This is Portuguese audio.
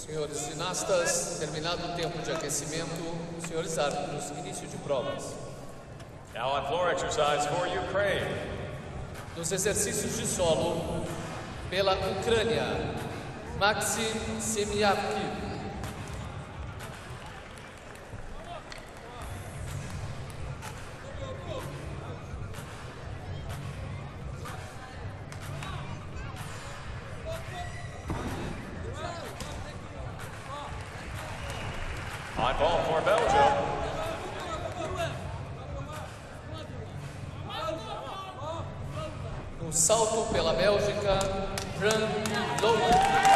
Senhores ginastas, terminado o tempo de aquecimento, senhores árbitros, início de provas. Now on floor exercise for Ukraine. Nos exercícios de solo, pela Ucrânia, Maxim Semiavkiv. On ball for Belgium. No salto pela Bélgica, Jan Lowe.